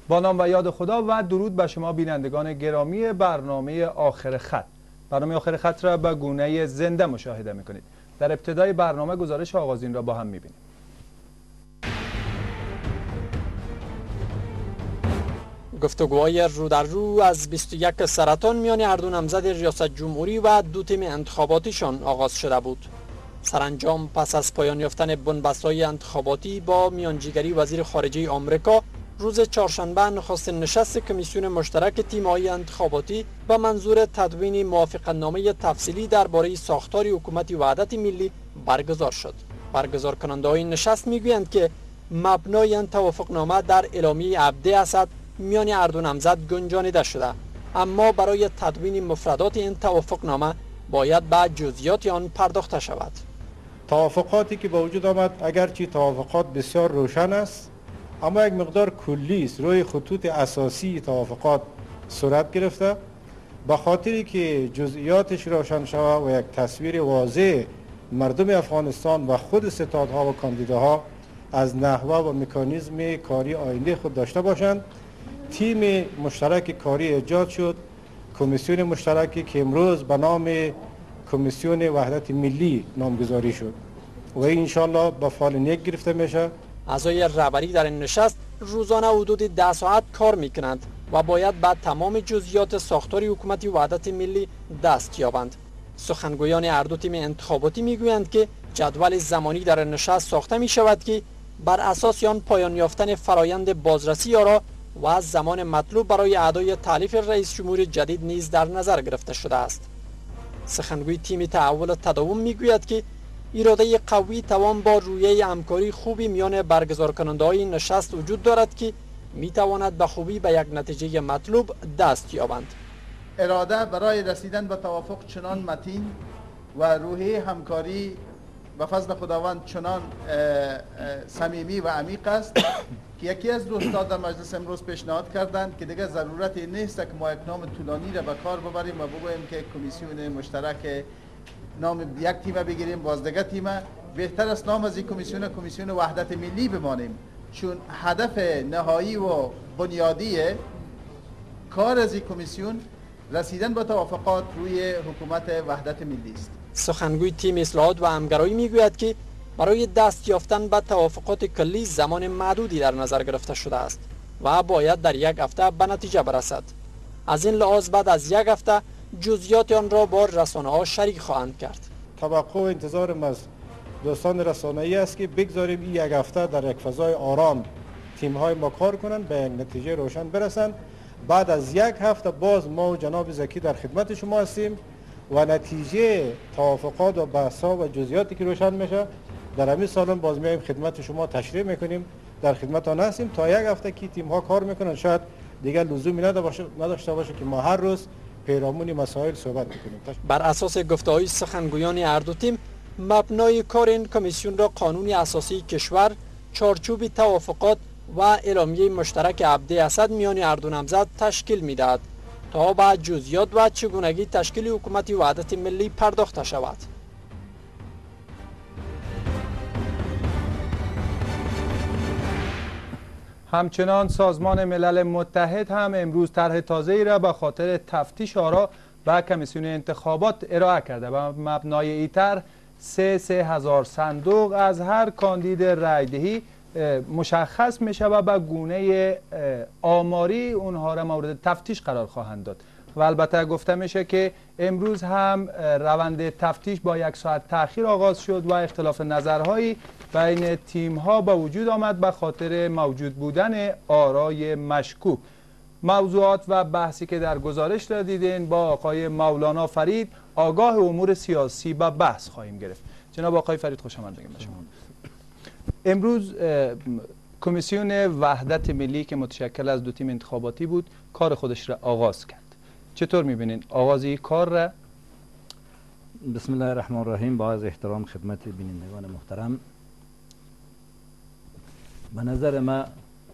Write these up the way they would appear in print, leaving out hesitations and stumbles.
با نام و یاد خدا و درود به شما بینندگان گرامی برنامه آخر خط. برنامه آخر خط را به گونه زنده مشاهده میکنید. در ابتدای برنامه گزارش آغازین را با هم میبینیم. گفتگوهای رو در رو از 21 سرطان میان هر دو نامزد ریاست جمهوری و دو تیم انتخاباتیشان آغاز شده بود. سرانجام پس از پایان یافتن بنبست‌های انتخاباتی با میانجیگری وزیر خارجه آمریکا، روز چهارشنبه نخستین نشست کمیسیون مشترک تیم‌های انتخاباتی با منظور تدوین موافقتنامه تفصیلی درباره ساختار حکومت وحدت ملی برگزار شد. برگزار کننده‌های نشست میگویند که مبنای این توافقنامه در اعلامیه عبده اسد میان هر دو نامزد گنجانیده شده، اما برای تدوین مفردات این توافقنامه باید به جزئیات آن پرداخته شود. توافقاتی که با وجود آمد اگرچه توافقات بسیار روشن است، اما یک مقدار کلی است. روی خطوط اساسی توافقات صورت گرفته، به خاطری که جزئیاتش روشن شود و یک تصویر واضح مردم افغانستان و خود ستادها و کاندیداها از نحوه و مکانیزم کاری آینده خود داشته باشند، تیم مشترک کاری ایجاد شد. کمیسیون مشترکی که امروز به نام کمیسیون وحدت ملی نامگذاری شد و انشالله به فعال نیک گرفته میشه. اعضای رهبری در این نشست روزانه حدود 10 ساعت کار میکنند و باید بعد تمام جزئیات ساختار حکومت وحدت ملی دست یابند. سخنگویان هر دو تیم انتخاباتی میگویند که جدول زمانی در نشست ساخته می شود که بر اساس آن پایان یافتن فرایند بازرسی آرا و از زمان مطلوب برای اعدای تالیف رئیس جمهور جدید نیز در نظر گرفته شده است. سخنگوی تیم تحول و تداوم میگوید که اراده قوی توان با رویه همکاری خوبی میان برگزار کننده های نشست وجود دارد که می تواند به خوبی به یک نتیجه مطلوب دست یابند. اراده برای رسیدن به توافق چنان متین و روحیه همکاری به فضل خداوند چنان صمیمی و عمیق است که یکی از دوستان در مجلس امروز پیشنهاد کردند که دیگر ضرورتی نیست که ما یک نام طولانی را به کار ببریم و بگوییم که کمیسیون مشترک نام یک تیم بگیریم باز دیگر تیم. بهتر است نام از این کمیسیون وحدت ملی بمانیم، چون هدف نهایی و بنیادی کار از این کمیسیون رسیدن به توافقات روی حکومت وحدت ملی است. سخنگوی تیم اصلاحات و همگرایی میگوید که برای دست یافتن به توافقات کلی زمان محدودی در نظر گرفته شده است و باید در یک هفته به نتیجه برسد. از این لحاظ بعد از یک هفته جزئیات آن را با رسانه‌ها شریک خواهند کرد. توقع و انتظارم از دوستان رسانه‌ای است که بگذاریم این یک هفته در یک فضای آرام تیم‌های ما کار کنند، به یک نتیجه روشن برسند. بعد از یک هفته باز ما و جناب زکی در خدمت شما هستیم و نتیجه توافقات و بحث‌ها و جزئیاتی که روشن میشه در همین سالن باز میایم خدمت شما تشریح میکنیم، در خدمت آن هستیم تا یک هفته که تیم‌ها کار میکنن. شاید دیگر لزومی نداشته باشه که ما هر روز پیرامون مسائل صحبت میکنیم. بر اساس گفته‌های سخنگویان هر دو تیم، مبنای کار این کمیسیون را قانون اساسی کشور، چارچوب توافقات و اعلامیه مشترک عبده اسد میان هر دو نامزد تشکیل میدهد تا به جزئیات و چگونگی تشکیل حکومت وحدت ملی پرداخته شود. همچنان سازمان ملل متحد هم امروز طرح تازه‌ای را به خاطر تفتیش آرا به کمیسیون انتخابات ارائه کرده. به مبنای این طرح 3,000 صندوق از هر کاندید رایدهی مشخص می شود و به گونه آماری اونها را مورد تفتیش قرار خواهند داد. و البته گفته میشه که امروز هم روند تفتیش با 1 ساعت تأخیر آغاز شد و اختلاف نظرهایی بین تیم ها به وجود آمد به خاطر موجود بودن آرای مشکوک. موضوعات و بحثی که در گزارش را دیدین با آقای مولانا فرید، آگاه امور سیاسی به بحث خواهیم گرفت. جناب آقای فرید خوش آمدید به شما. امروز کمیسیون وحدت ملی که متشکل از دو تیم انتخاباتی بود کار خودش را آغاز کرد. چطور می‌بینین آغاز این کار را؟ بسم الله الرحمن الرحیم. با عرض احترام خدمت بینندگان محترم، به نظر ما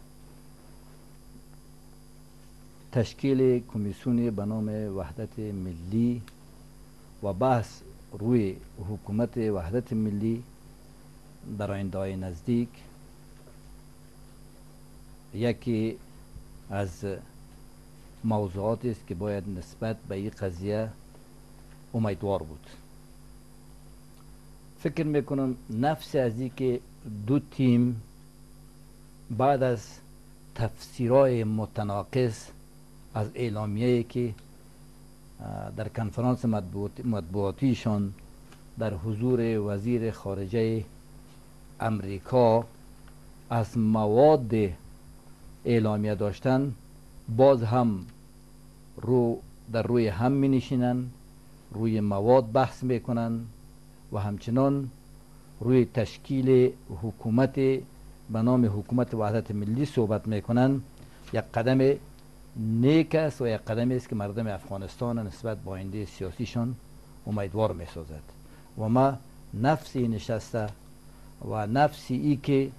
تشکیل کمیسیون به نام وحدت ملی و بحث روی حکومت وحدت ملی در آینده‌های نزدیک یکی از موضوعاتی است که باید نسبت به این قضیه امیدوار بود. فکر میکنم نفس از این که دو تیم بعد از تفسیرهای متناقض از اعلامیه‌ای که در کنفرانس مطبوعاتیشان در حضور وزیر خارجه امریکا از مواد اعلامیه داشتن، باز هم در روی هم می نشینن، روی مواد بحث میکنن و همچنان روی تشکیل حکومت به نام حکومت وحدت ملی صحبت میکنن. یک قدم نیک است و یک قدمی است که مردم افغانستان نسبت با آینده سیاسیشان امیدوار میسازد و ما نفسی نشسته و نفسی ای که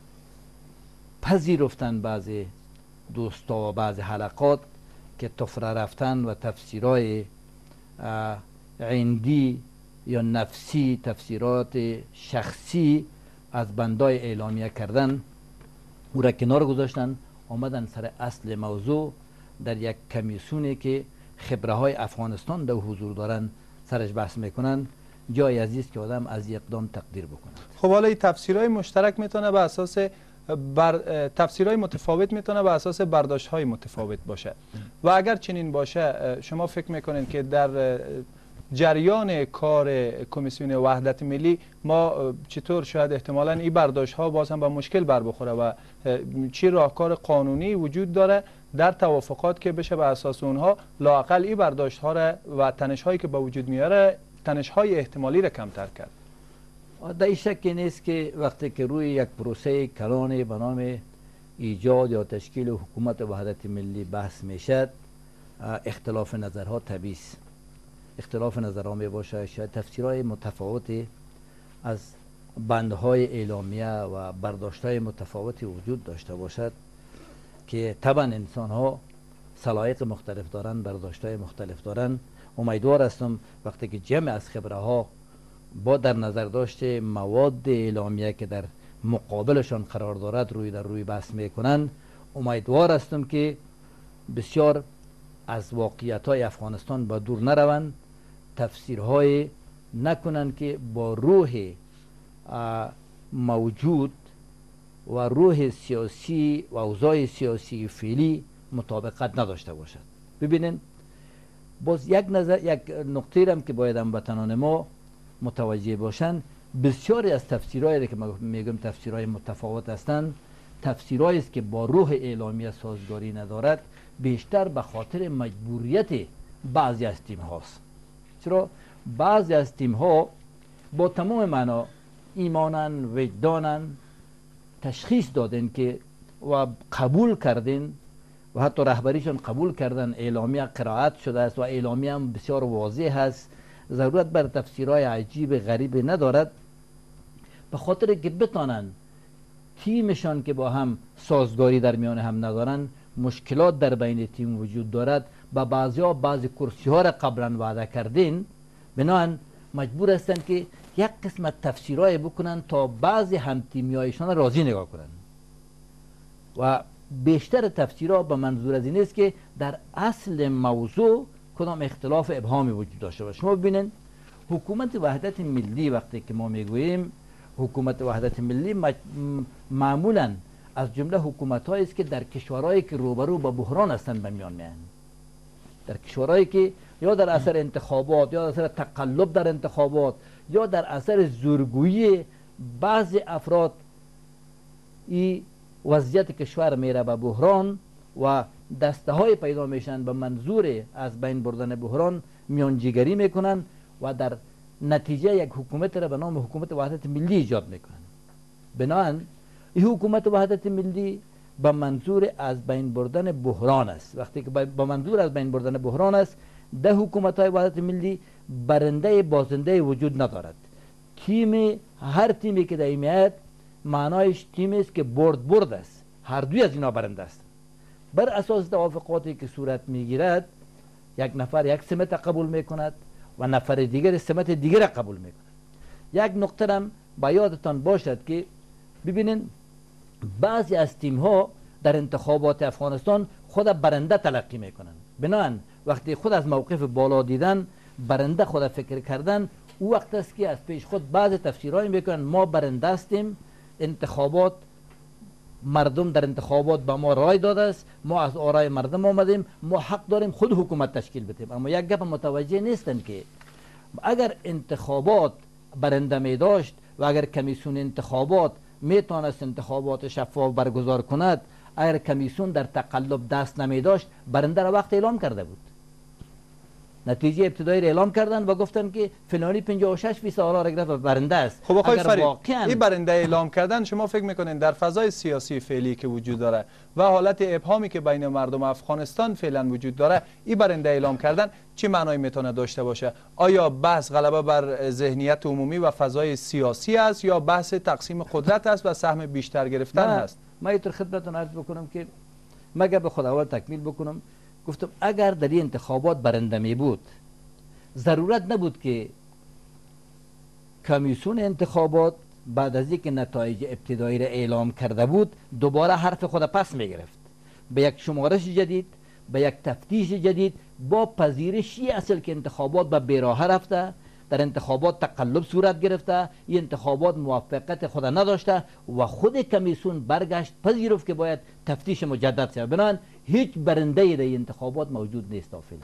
پذیرفتن بعضی دوستا و بعضی حلقات که تفره رفتن و تفسیرهای عندی یا نفسی، تفسیرات شخصی از بندای اعلامیه کردن، او را کنار گذاشتن، آمدن سر اصل موضوع در یک کمیسیونی که خبره های افغانستان در حضور دارن سرش بحث میکنن. جای عزیز که آدم از اقدام تقدیر بکنه. خب حالا این تفسیرهای مشترک میتونه به اساس تفسیرهای متفاوت میتونه به اساس برداشت‌های متفاوت باشه و اگر چنین باشه شما فکر میکنین که در جریان کار کمیسیون وحدت ملی ما چطور شاید احتمالاً این برداشت‌ها باز هم به مشکل بر بخوره و چی راهکار قانونی وجود داره در توافقات که بشه به اساس اونها لااقل این برداشت‌ها را و تنش‌هایی که به وجود میاره تنش‌های احتمالی را کمتر کرد؟ در این شکی نیست که وقتی که روی یک پروسه کلان به نام ایجاد یا تشکیل حکومت وحدت ملی بحث میشد، اختلاف نظرها طبیعی است. اختلاف نظرها می باشه، شاید تفسیرهای متفاوتی از بندهای اعلامیه و برداشتهای متفاوتی وجود داشته باشد که طبعا انسان ها سلایق مختلف دارن، برداشتهای مختلف دارن. امیدوار هستم وقتی که جمع از خبره ها با در نظر داشته مواد اعلامیه که در مقابلشان قرار دارد در روی بحث میکنن، امیدوار هستم که بسیار از واقعیت های افغانستان با دور نروند، تفسیرهای نکنن که با روح موجود و روح سیاسی و اوضاع سیاسی فعلی مطابقت نداشته باشد. ببینین باز یک نقطه هم که باید هموطنان ما متوجه باشند، بسیاری از تفسیرهایی که ما میگم تفسیرهای متفاوت هستند، تفسیرهایی است که با روح اعلامیه سازگاری ندارد، بیشتر به خاطر مجبوریت بعضی از تیم هاست. چرا بعضی از تیم ها با تمام معنا ایمانن، وجدانن، تشخیص دادن که و قبول کردن و حتی رهبریشان قبول کردن اعلامیه قرائت شده است و اعلامیه هم بسیار واضح است، ضرورت بر تفسیرهای عجیب غریب ندارد، به خاطر که بتانن تیمشان که با هم سازگاری در میان هم ندارن، مشکلات در بین تیم وجود دارد، با بعضی کرسی ها را قبلا وعده کردین، بنابراین مجبور هستند که یک قسمت تفسیرهای بکنن تا بعضی هم تیمی هایشان راضی نگاه کنن و بیشتر تفسیرها به منظور از این است که در اصل موضوع کدام اختلاف ابهامی وجود داشته باشه. شما ببینید حکومت وحدت ملی، وقتی که ما میگوییم حکومت وحدت ملی، معمولا از جمله حکومت‌هایی است که در کشورهایی که روبرو با بحران هستند به میان میآیند، در کشورهایی که یا در اثر انتخابات یا در اثر تقلب در انتخابات یا در اثر زورگویی بعضی افراد این وضعیت کشور میره به بحران و دسته های پیدا میشن به منظور از بین بردن بحران، میانجیگری میکنن و در نتیجه یک حکومت را به نام حکومت وحدت ملی ایجاد میکنن. بنابراین این حکومت وحدت ملی به منظور از بین بردن بحران است. وقتی که به منظور از بین بردن بحران است، ده حکومت های وحدت ملی برنده بازنده وجود ندارد. هر تیمی که در این میاد معنایش تیمی است که برد است، هر دوی از اینا برنده است. بر اساس توافقاتی که صورت میگیرد، یک نفر یک سمت قبول میکند و نفر دیگر سمت دیگر قبول میکند. یک نکته هم با یادتان باشد که ببینین بعضی از تیم ها در انتخابات افغانستان خود برنده تلقی میکنن. بنابراین وقتی خود از موقف بالا دیدن، برنده خود فکر کردن، او وقت است که از پیش خود بعض تفسیرهایی میکنن ما برنده هستیم، انتخابات، مردم در انتخابات به ما رای داده است، ما از آرای مردم آمدیم، ما حق داریم خود حکومت تشکیل بدیم. اما یک گپ متوجه نیستن که اگر انتخابات برنده می داشت و اگر کمیسیون انتخابات میتونست انتخابات شفاف برگزار کند، اگر کمیسیون در تقلب دست نمی داشت، برنده را وقت اعلام کرده بود. نتیجه ابتدایی را اعلام کردن و گفتن که فلانی 56% آرا را گرفت و برنده است. خب آقای فرید، این برنده اعلام کردن شما فکر میکنین در فضای سیاسی فعلی که وجود داره و حالت ابهامی که بین مردم افغانستان فعلا وجود داره، این برنده اعلام کردن چه معنایی میتونه داشته باشه؟ آیا بحث غلبه بر ذهنیت عمومی و فضای سیاسی است یا بحث تقسیم قدرت است و سهم بیشتر گرفتن است؟ من اینطور خدمتتون عرض بکنم که مگر به خود اول تکمیل بکنم، گفتم اگر در این انتخابات برنده می بود، ضرورت نبود که کمیسیون انتخابات بعد از اینکه نتایج ابتدایی را اعلام کرده بود دوباره حرف خود پس می گرفت، به یک شمارش جدید، به یک تفتیش جدید، با پذیرشی اصل که انتخابات به بیراه رفته، در انتخابات تقلب صورت گرفته، این انتخابات موفقیت خود نداشته و خود کمیسیون برگشت پذیرفت که باید تفتیش مجدد شود. بنابراین هیچ برنده‌ای در انتخابات موجود نیست فعلا.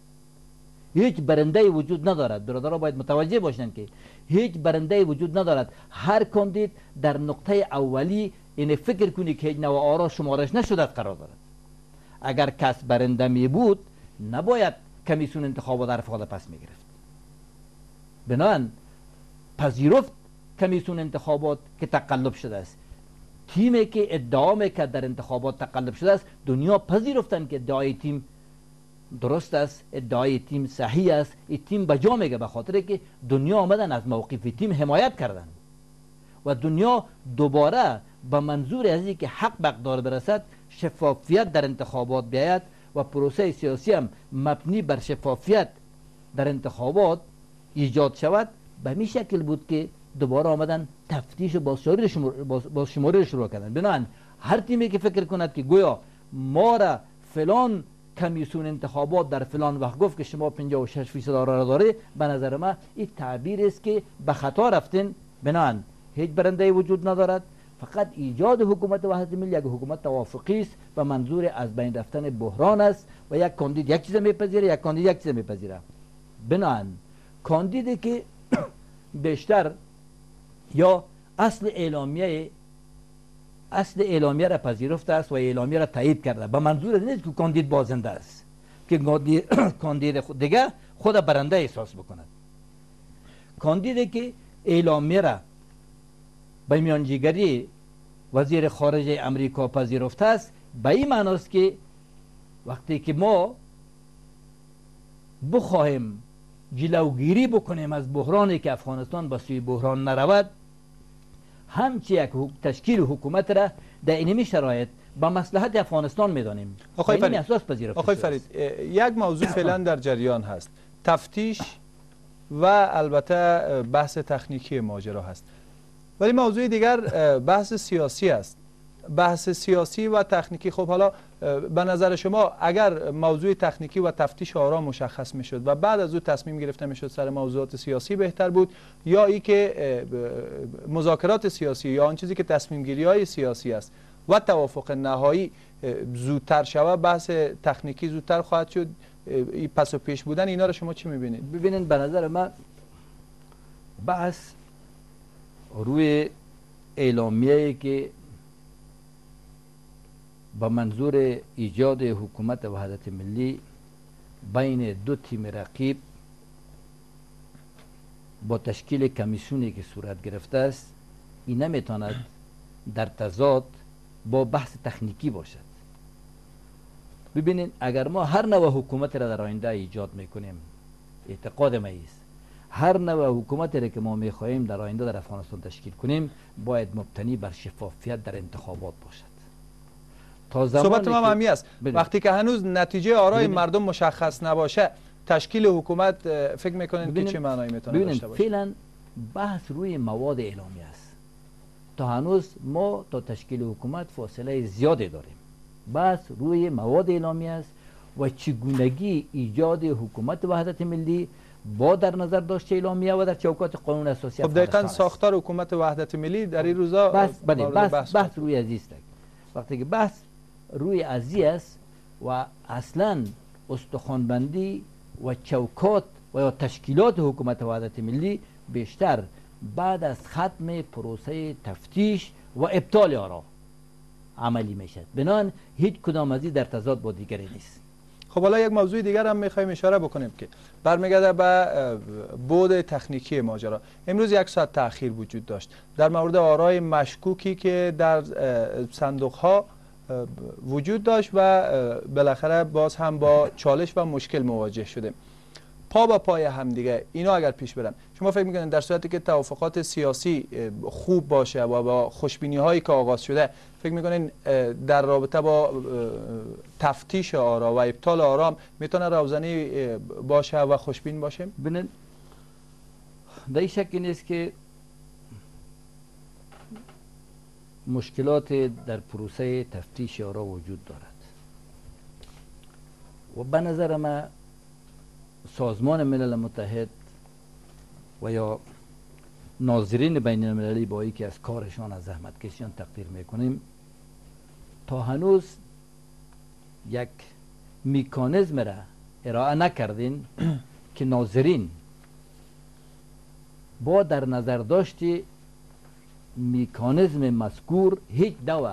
هیچ برنده‌ای وجود ندارد. برادران باید متوجه باشند که هیچ برنده‌ای وجود ندارد. هر کاندید در نقطه اولی این فکر کنی که هیچ نوع آرا شمارش نشده قرار دارد. اگر کس برنده می بود نباید کمیسیون انتخابات حرف خود پس می گرفت. بنابراین پذیرفت کمیسیون انتخابات که تقلب شده است. تیمی که ادعا میکرد در انتخابات تقلب شده است، دنیا پذیرفتن که ادعای تیم درست است، ادعای تیم صحیح است. این تیم بجا میگه به خاطر که دنیا آمدن از موقف تیم حمایت کردن و دنیا دوباره به منظور از اینکه حق به اقدار برسد، شفافیت در انتخابات بیاید و پروسه سیاسی هم مبنی بر شفافیت در انتخابات ایجاد شود، به می شکل بود که دوباره آمدن تفتیش و بازشماری شروع کردن. بنابراین هر تیمی که فکر کند که گویا ما را فلان کمیسیون انتخابات در فلان وقت گفت که شما 56% آرا داره، به نظر من این تعبیر است که به خطا رفتین. بنابراین هیچ برنده وجود ندارد، فقط ایجاد حکومت وحدت ملی یک حکومت توافقی است و منظور از بین رفتن بحران است و یک کاندید یک چیز میپذیره، یک کاندید یک چیز میپذیره. بنابراین کاندیدی که بیشتر یا اصل اعلامیه را پذیرفته است و اعلامیه را تایید کرده، به منظور نیست که کاندید بازنده است، که کاندید دیگه خود برنده احساس بکند. کاندیدی که اعلامیه را به میانجیگری وزیر خارجه امریکا پذیرفته است، به این معنی است که وقتی که ما بخواهیم جلوگیری بکنیم از بحرانی که افغانستان به سوی بحران نرود، همچی یک تشکیل حکومت را در اینمی شرایط با مصلحت افغانستان میدانیم. آقای فرید، یک موضوع فعلا در جریان هست، تفتیش و البته بحث تکنیکی ماجرا هست، ولی موضوع دیگر بحث سیاسی است. بحث سیاسی و تکنیکی، خب حالا به نظر شما اگر موضوع تکنیکی و تفتیش آرا مشخص میشد و بعد از او تصمیم گرفته میشد سر موضوعات سیاسی بهتر بود، یا ای که مذاکرات سیاسی یا آن چیزی که تصمیم گیری های سیاسی است و توافق نهایی زودتر شود، بحث تکنیکی زودتر خواهد شد؟ پس و پیش بودن اینا رو شما چی میبینید؟ ببینید، به نظر من بحث روی اعلامیه‌ای که با منظور ایجاد حکومت وحدت ملی بین دو تیم رقیب با تشکیل کمیسیونی که صورت گرفته است، این نمیتواند در تضاد با بحث تکنیکی باشد. ببینید، اگر ما هر نوع حکومت را در آینده ایجاد میکنیم، اعتقاد ما است هر نوع حکومتی را که ما میخواهیم در آینده در افغانستان تشکیل کنیم باید مبتنی بر شفافیت در انتخابات باشد. صحبت ما مهمی است. وقتی که هنوز نتیجه آرای مردم مشخص نباشه، تشکیل حکومت فکر میکنید که چه معنایی میتونه داشته باشه؟ فعلا بحث روی مواد اعلامی است. تا هنوز ما تا تشکیل حکومت فاصله زیادی داریم. بحث روی مواد اعلامیه است و چگونگی ایجاد حکومت وحدت ملی با در نظر داشته اعلامیه و در چوکات قانون اساسی خب دقیقاً ساختار حکومت وحدت ملی در این روزا بحث روی ازی است. وقتی که بحث روی ازی است و اصلا استخوانبندی و چوکات و یا تشکیلات حکومت وحدت ملی بیشتر بعد از ختم پروسه تفتیش و ابطال آرا عملی میشد. بنابراین هیچ کدام از این در تضاد با دیگری نیست. خب حالا یک موضوع دیگر هم میخوایم اشاره بکنیم که برمیگرده به بعد تکنیکی ماجرا. امروز 1 ساعت تأخیر وجود داشت در مورد آرای مشکوکی که در صندوق ها وجود داشت و بالاخره باز هم با چالش و مشکل مواجه شده. پا به پای هم دیگه اینا اگر پیش برن، شما فکر میکنید در صورتی که توافقات سیاسی خوب باشه و با خوشبینی هایی که آغاز شده، فکر میکنید در رابطه با تفتیش آرا و ابطال آرام میتونه راهزنی باشه و خوشبین باشه؟ ببینید در شکی نیست که مشکلات در پروسه تفتیش آرا وجود دارد و به نظر من سازمان ملل متحد و یا ناظرین بین المللی با ای که از کارشان از زحمت کشیان تقدیر میکنیم تا هنوز یک میکانیزم را ارائه نکردین که ناظرین با در نظر داشتی میکانیزم مذکور هیچ نوع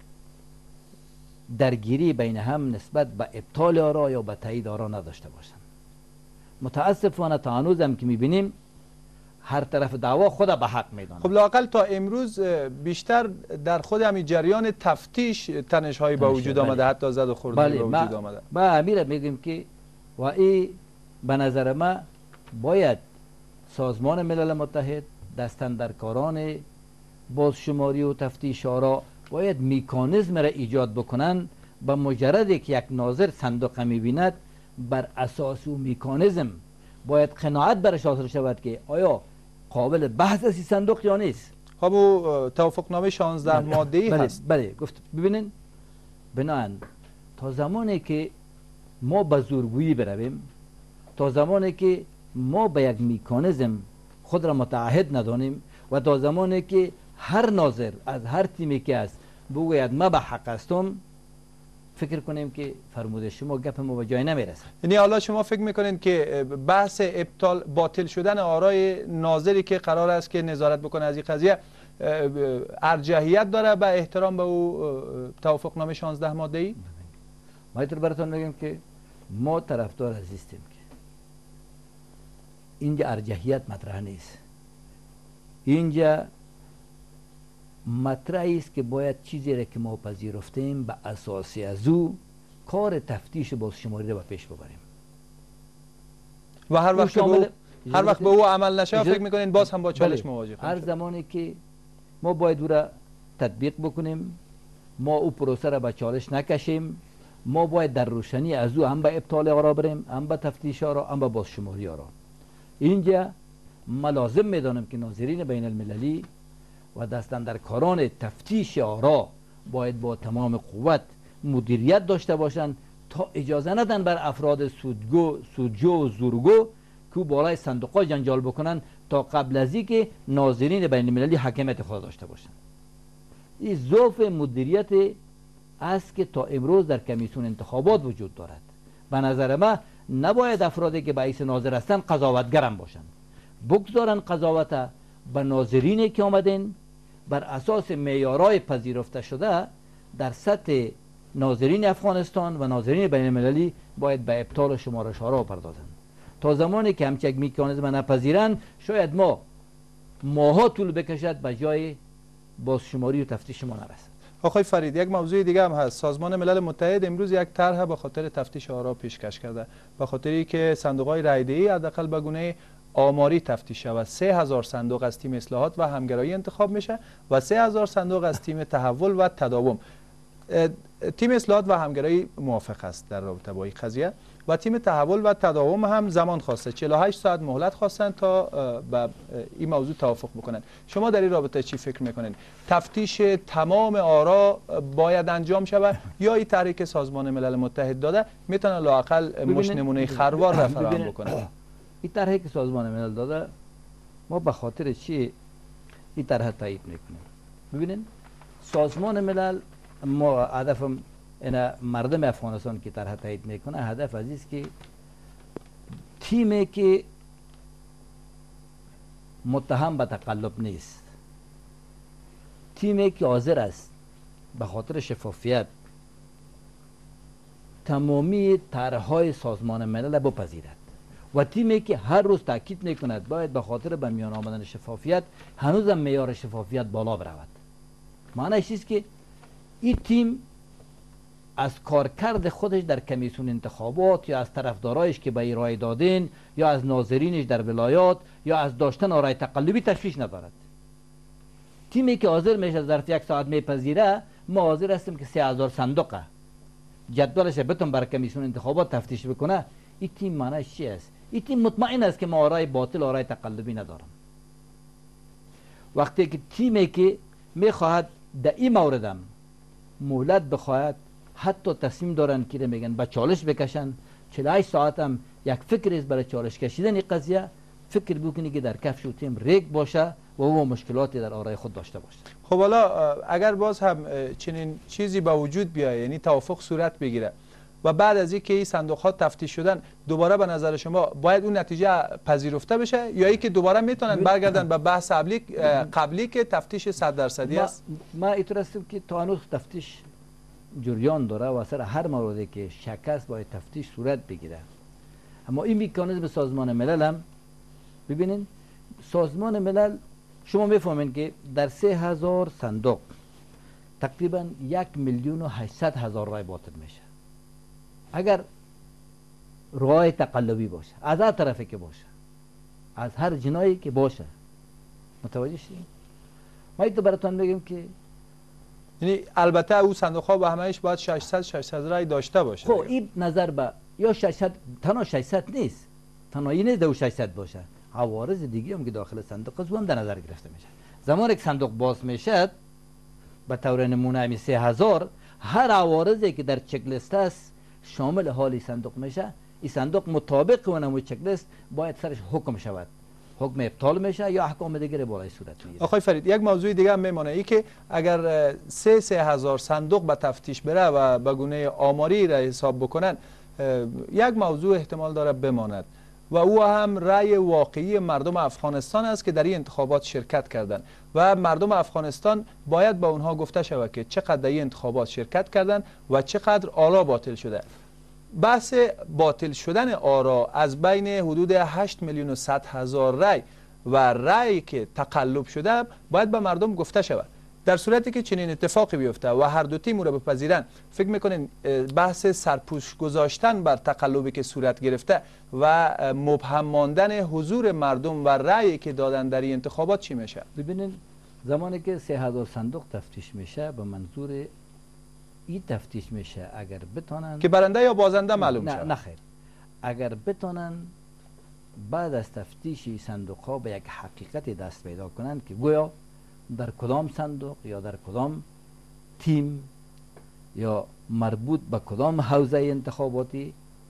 درگیری بین هم نسبت به ابطال آرا یا به تایید آرا نداشته باشند. متاسفانه تا هنوز هم که میبینیم هر طرف دعوا خود به حق میدانه. خب لااقل تا امروز بیشتر در خود همین جریان تفتیش تنش هایی با وجود آمده، حتی زد و خوردنی با وجود آمده. با امیر میگیم که و این به نظر ما باید سازمان ملل متحد دستاندرکاران بازشماری و تفتیش آرا باید میکانیزم را ایجاد بکنن به مجرد که یک ناظر صندوق میبیند بر اساس او میکانیزم باید قناعت برش حاصل شود که آیا قابل بحث است صندوق یا نیست. خب او توافقنامه 16 ماده‌ای هست. بله گفت ببینین بنابراین تا زمانی که ما به زورگویی برویم، تا زمانی که ما به یک میکانیزم خود را متعهد ندانیم و تا زمانی که هر ناظر از هر تیمی که است بگوید ما به حق هستم، فکر کنیم که فرموده شما گپ ما به جای نمیرسه. یعنی حالا شما فکر میکنید که بحث ابطال باطل شدن آرای ناظری که قرار است که نظارت بکنه از این قضیه ارجحیت داره به احترام به او توافقنامه 16 ماده‌ای؟ ما اینطور براتون میگم که ما طرفدار هستیم که اینجا ارجحیت مطرح نیست. اینجا مطرح است که باید چیزی را که ما پذیرفتیم به اساس از او کار تفتیش بازشماری را به پیش ببریم و هر وقت به او عمل نشه فکر میکنین باز هم با چالش مواجه هر زمانی که ما باید او را تطبیق بکنیم، ما او پروسه را به چالش نکشیم، ما باید در روشنی از او هم به ابطال آرا بریم، هم به تفتیش آرا، هم به بازشماری آرا. اینجا ما لازم میدانم که ناظرین بین المللی و دستاندرکاران تفتیش آرا باید با تمام قوت مدیریت داشته باشند تا اجازه ندن بر افراد سودجو و زورگو که بالای صندوق‌ها جنجال بکنن تا قبل از اینکه ناظرین بین المللی حاکمیت خود داشته باشند. این ضعف مدیریت است که تا امروز در کمیسیون انتخابات وجود دارد. به نظر من نباید افرادی که باعث ناظر هستند قضاوتگرم باشند. بگذارن قضاوت به ناظرینی که آمدن بر اساس معیارهای پذیرفته شده در سطح ناظرین افغانستان و ناظرین بین المللی باید به ابطال شمارش ها را پردازند. تا زمانی که همچین یک میکانیزم نپذیرند شاید ما ماها طول بکشد به جای بازشماری و تفتیش ما نرسد. آقای فرید، یک موضوع دیگه هم هست. سازمان ملل متحد امروز یک طرح به خاطر تفتیش آرا پیشکش کرده، به خاطری که صندوق‌های رایده‌ای حداقل به گونه آماری تفتیش شود. 3000 صندوق از تیم اصلاحات و همگرایی انتخاب میشه و 3000 صندوق از تیم تحول و تداوم. تیم اصلاحات و همگرایی موافق است در رابطه با این قضیه و تیم تحول و تداوم هم زمان خواسته، 48 ساعت مهلت خواستن تا به این موضوع توافق بکنن. شما در این رابطه چی فکر میکنین؟ تفتیش تمام آرا باید انجام شود یا این تحریک سازمان ملل متحد داده میتونه لااقل مش نمونه خروار را فراهم بکنه؟ این طرحی که سازمان ملل داده ما به خاطر چی این طرح تایید میکنیم؟ ببینین سازمان ملل ما هدف مردم افغانستان که طرح تایید میکنه هدف از است که تیمی که متهم به تقلب نیست، تیمی که حاضر است به خاطر شفافیت تمامی طرح‌های سازمان ملل بپذیرد و تیمی که هر روز تاکید میکند باید به خاطر به میان آمدن شفافیت هنوزم معیار شفافیت بالا برود. معنیش است که این تیم از کارکرد خودش در کمیسیون انتخابات یا از طرفدارایش که به رای دادین یا از ناظرینش در ولایات یا از داشتن آرای تقلبی تشویش ندارد. تیمی که حاضر میشه ظرف یک ساعت میپذیره، ما حاضر هستیم که 3000 صندوق جدولش بتون بر کمیسیون انتخابات تفتیش بکنه. این تیم معنیش چی است؟ این تیم مطمئن است که ما آرای باطل آرای تقلبی ندارم. وقتی که تیمی که میخواهد در این موردم مهلت بخواهد، حتی تصمیم دارن که میگن به چالش بکشن، 48 ساعت هم یک فکر است برای چالش کشیدن این قضیه، فکر بکنی که در کفش و تیم ریگ باشه و او مشکلاتی در آرای خود داشته باشه. خب حالا اگر باز هم چنین چیزی به وجود بیاید، یعنی توافق صورت بگیره و بعد از اینکه این صندوق ها تفتیش شدن دوباره به نظر شما باید اون نتیجه پذیرفته بشه یا اینکه دوباره میتونن برگردن به بحث قبلی که تفتیش 100% است؟ ما اینطور هستیم که تا هنوز تفتیش جریان داره و سر هر موردی که شک است باید تفتیش صورت بگیره. اما این مکانیزم سازمان ملل هم ببینین، سازمان ملل شما میفهمین که در 3000 صندوق تقریبا 1,800,000 رای باطل میشه. اگر رای تقلبی باشه، از هر طرفی که باشه، از هر جنایی که باشه، متوجه شدید؟ ما اینو براتون بگیم که یعنی البته او صندوق ها به همهش باید 600 رای داشته باشه. خب این نظر به یا 600 تنها 600 نیست، تنها این نیست 600 باشه، عوارض دیگه هم که داخل صندوق است هم در نظر گرفته میشه. زمانی که صندوق باز میشه به طور نمونه همین 3000 هر عوارضی که در چک لیست است شامل حال صندوق میشه. این صندوق مطابق اون چک لیست باید سرش حکم شود، حکم ابطال میشه یا احکام دیگه بالای صورت میگیره. آقای فرید، یک موضوع دیگه هم میمونه، ای که اگر 3000 صندوق به تفتیش بره و به گونه آماری را حساب بکنن، یک موضوع احتمال داره بماند و او هم رأی واقعی مردم افغانستان است که در این انتخابات شرکت کردند و مردم افغانستان باید به اونها گفته شود که چقدر در این انتخابات شرکت کردند و چقدر آرا باطل شده. بحث باطل شدن آرا از بین حدود 8,100,000 رأی و رأی که تقلب شده باید به مردم گفته شود. در صورتی که چنین اتفاقی بیفته و هر دو تیم را بپذیرن، فکر میکنین بحث سرپوش گذاشتن بر تقلبی که صورت گرفته و مبهم ماندن حضور مردم و رأیی که دادن در این انتخابات چی میشه؟ ببینین زمانی که 3000 صندوق تفتیش میشه به منظور این تفتیش میشه اگر بتونن که برنده یا بازنده معلوم شه. نه خیر، اگر بتونن بعد از تفتیش صندوق ها به یک حقیقت دست پیدا کنن که گویا در کدام صندوق یا در کدام تیم یا مربوط به کدام حوزه انتخاباتی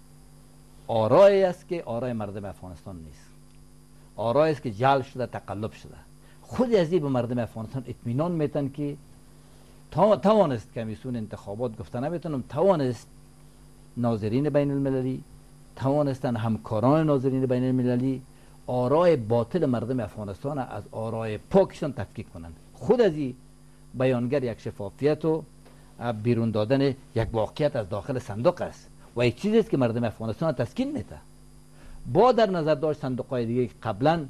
آرای است که آرای مردم افغانستان نیست، آرای است که جعل شده، تقلب شده. خود از این به مردم افغانستان اطمینان میتن که توانست کمیسیون انتخابات، گفته نمیتونم، توانست ناظرین بین المللی، توانستن همکاران ناظرین بین المللی آرای باطل مردم افغانستان از آرای پاکشان تفکیک کنند. خود از این بیانگر یک شفافیت و بیرون دادن یک واقعیت از داخل صندوق است و یک چیزی است که مردم افغانستان تسکین میده. با در نظر داشت صندوق های دیگه قبلا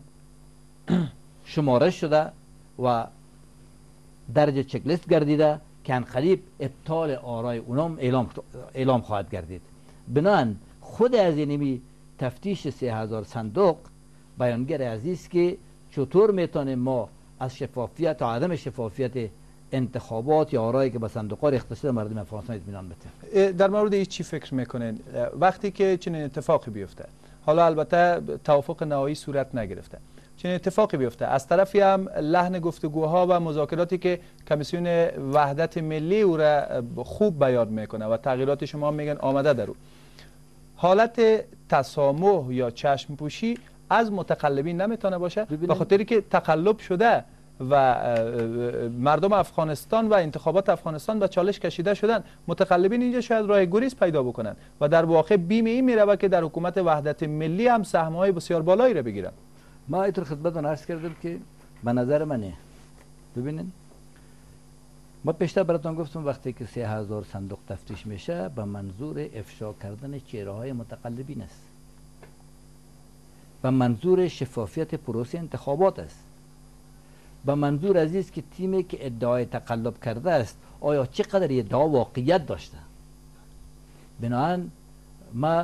شمارش شده و درجه چک لیست گردیده که انقریب ابطال آرای اونام اعلام خواهد گردید. بنابراین خود از اینمی تفتیش 3000 صندوق بیانگر عزیز که چطور میتونیم ما از شفافیت و عدم شفافیت انتخابات یا آرایی که به صندوق‌ها ریخته شده مردم افغانستان اطمینان بده. در مورد این چی فکر میکنین وقتی که چنین اتفاقی بیفته؟ حالا البته توافق نهایی صورت نگرفته، چنین اتفاقی بیفته، از طرفی هم لحن گفتگوها و مذاکراتی که کمیسیون وحدت ملی او را خوب بیان میکنه و تغییرات شما میگن آمده در او، حالت تسامح یا چشم پوشی از متقلبین نمیتونه باشه؟ به خاطری که تقلب شده و مردم افغانستان و انتخابات افغانستان به چالش کشیده شدن، متقلبین اینجا شاید راه گریز پیدا بکنن و در واقع بیم این میره که در حکومت وحدت ملی هم سهم‌های بسیار بالایی را بگیرن. ما اینطور خدمتتون عرض کردم که به نظر منه، ببینین ما پیشتر براتون گفتم وقتی که 3000 صندوق تفتیش میشه به منظور افشا کردن چهره‌های متقلبین است، به منظور شفافیت پروسه انتخابات است، به منظور عزیز که تیمی که ادعای تقلب کرده است آیا چقدر ادعا واقعیت داشته. بنابراین ما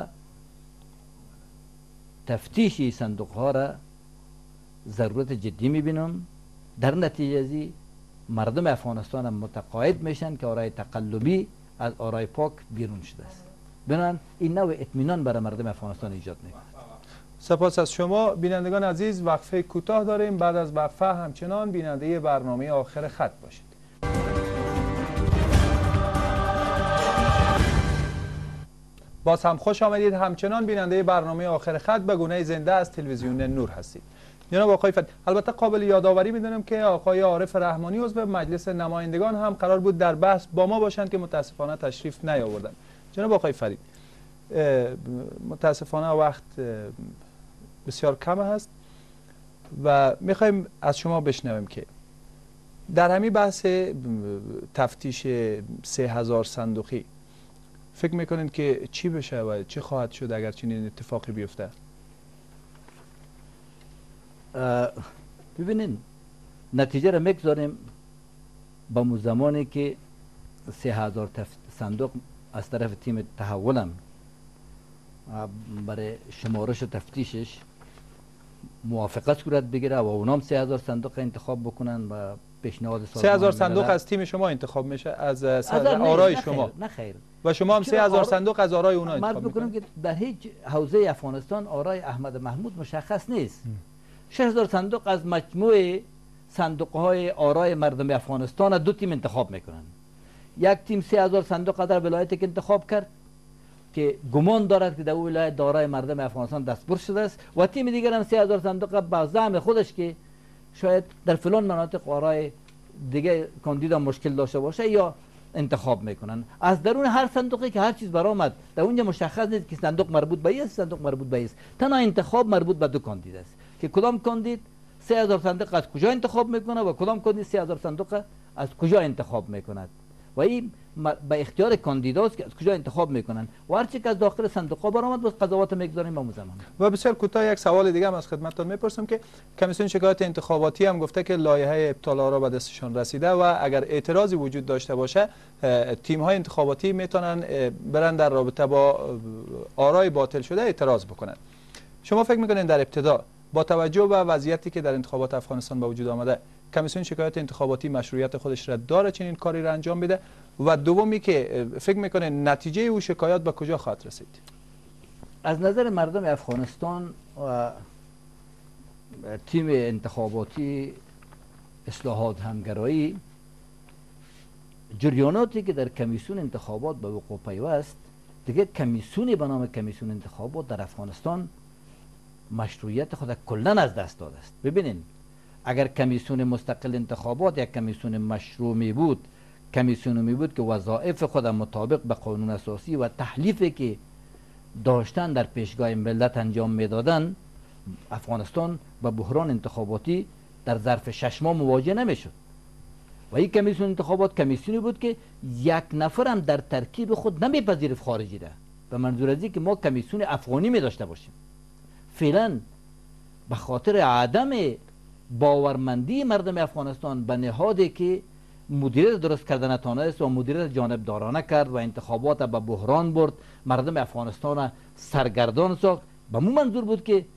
تفتیش صندوق ها را ضرورت جدی میبینم. در نتیجه ازی مردم افغانستان هم متقاعد میشن که آرای تقلبی از آرای پاک بیرون شده است. بنابراین این نوع اطمینان برای مردم افغانستان ایجاد میکنه. سپاس از شما. بینندگان عزیز وقفه کوتاه داریم، بعد از وقفه همچنان بیننده برنامه آخر خط باشید. باز هم خوش آمدید، همچنان بیننده برنامه آخر خط به گونه زنده از تلویزیون نور هستید. جناب آقای فتی، البته قابل یادآوری می‌دونم که آقای عارف رحمانی عضو مجلس نمایندگان هم قرار بود در بحث با ما باشند که متاسفانه تشریف نیاوردند. جناب آقای فرید، متاسفانه وقت بسیار کم هست و میخوایم از شما بشنویم که در همین بحث تفتیش 3000 صندوقی فکر میکنین که چی بشه و چی خواهد شد اگر چنین اتفاقی بیفته؟ ببینین نتیجه را میگذاریم با زمانی که 3000 صندوق از طرف تیم تحولم برای شمارش و تفتیشش موافقت صورت بگیره و اونام 3000 صندوق انتخاب بکنن و پیشنهاد 3000 صندوق از تیم شما انتخاب میشه، از آرای شما؟ نه خیر. و شما هم 3000 صندوق از آرای اونا انتخاب میکنم که در هیچ حوزه افغانستان آرای احمد محمود مشخص نیست. 6000 صندوق از مجموع صندوق های آرای مردم افغانستان دو تیم انتخاب میکنن. یک تیم 3000 صندوق در ولایتی که انتخاب کرد که گمان دارد که در اون ولایت دارای مردم افغانستان دستبرد شده است و تیم دیگر هم 3000 صندوق با زعم خودش که شاید در فلان مناطق آرای دیگه کاندیدا مشکل داشته باشه یا انتخاب میکنن. از درون هر صندوقی که هر چیز برآمد در اونجا مشخص نیست که صندوق مربوط به این صندوق مربوط به این، تنها انتخاب مربوط به دو کاندید است که کدام کاندید 3000 صندوق از کجا انتخاب میکنه و کدام کاندید 3000 صندوق از کجا انتخاب میکند و این به اختیار کاندیداست که از کجا انتخاب میکنن و هر چی که از داخل صندوق ها برآمد باز قضاوت میگذاریم به زمان. و بسیار کوتاه یک سوال دیگه هم از خدمتتون میپرسم که کمیسیون شکایت انتخاباتی هم گفته که لایحه ابطال آرا به دستشان رسیده و اگر اعتراضی وجود داشته باشه تیم های انتخاباتی میتونن برن در رابطه با آرای باطل شده اعتراض بکنن. شما فکر میکنین در ابتدا با توجه به وضعیتی که در انتخابات افغانستان به وجود آمده کمیسیون شکایت انتخاباتی مشروعیت خودش را داره چنین کاری را انجام بده؟ و دومی که فکر میکنه نتیجه او شکایات به کجا خواهد رسید؟ از نظر مردم افغانستان و تیم انتخاباتی اصلاحات همگرایی جریاناتی که در کمیسیون انتخابات به وقوع پیوست دیگه کمیسیونی به نام کمیسیون انتخابات در افغانستان مشروعیت خود کلا از دست داده است. ببینین اگر کمیسیون مستقل انتخابات یک کمیسیون مشروع می بود، کمیسیون می بود که وظایف خود مطابق به قانون اساسی و تحلیفی که داشتن در پیشگاه ملت انجام میدادن، افغانستان با بحران انتخاباتی در ظرف 6 ماه مواجه نمیشد. و این کمیسیون انتخابات کمیسیونی بود که یک نفر هم در ترکیب خود نمیپذیرفت خارجی ده، به منظور از که ما کمیسیون افغانی می داشته باشیم. فعلا به خاطر عدم باورمندی مردم افغانستان به نهادی که مدیریت درست کردن نتوانست و مدیریت جانبدارانه کرد و انتخابات به بحران برد، مردم افغانستان سرگردان ساخت، به مو منظور بود که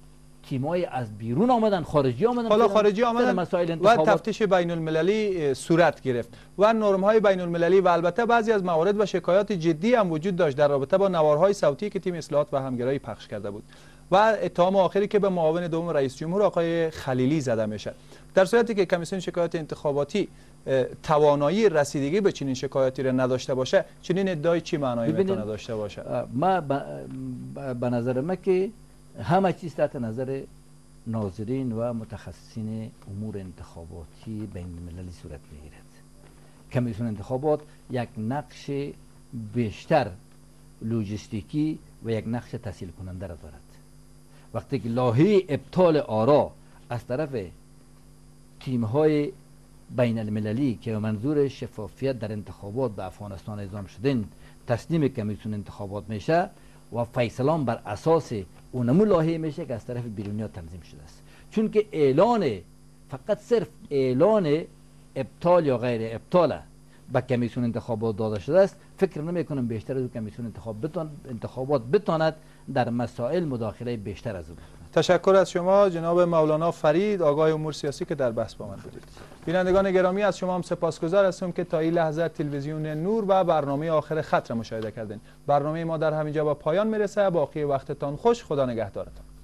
تیمای از بیرون آمدن، خارجی آمدن، حالا خارجی آمدن مسائل و انتخابات تفتیش بین المللی صورت گرفت و نرم های بین المللی و البته بعضی از موارد و شکایات جدی هم وجود داشت در رابطه با نوارهای صوتی که تیم اصلاحات و همگرایی پخش کرده بود و اتهام آخری که به معاون دوم رئیس جمهور آقای خلیلی زده میشه. در صورتی که کمیسیون شکایات انتخاباتی توانایی رسیدگی به چنین شکایاتی را نداشته باشه، چنین ادعای چی معنایی میتونه داشته باشه؟ ما به نظر من که همه چیز تحت نظر ناظرین و متخصصین امور انتخاباتی بین المللی صورت میگیرد. کمیسیون انتخابات یک نقش بیشتر لوجستیکی و یک نقش تسهیل کننده را دارد. وقتی که لایحه ابطال آرا از طرف تیم‌های بین المللی که منظور شفافیت در انتخابات به افغانستان اعزام شدن تسلیم کمیسیون انتخابات میشه و فیصلان بر اساس اونمو لایحه میشه که از طرف بیرونی‌ها تنظیم شده است. چون که اعلان فقط صرف اعلان ابطال یا غیر ابطال به کمیسیون انتخابات داده شده است، فکر نمی کنم بیشتر از کمیسیون انتخابات بتواند در مسائل مداخله بیشتر از او بکند. تشکر از شما جناب مولانا فرید، آگاه امور سیاسی که در بحث با من بودید. بینندگان گرامی از شما هم سپاسگزار هستم که تا این لحظه تلویزیون نور و برنامه آخر خط را مشاهده کردین. برنامه ما در همینجا به پایان میرسه. باقی وقتتان خوش. خدا نگهدارتان.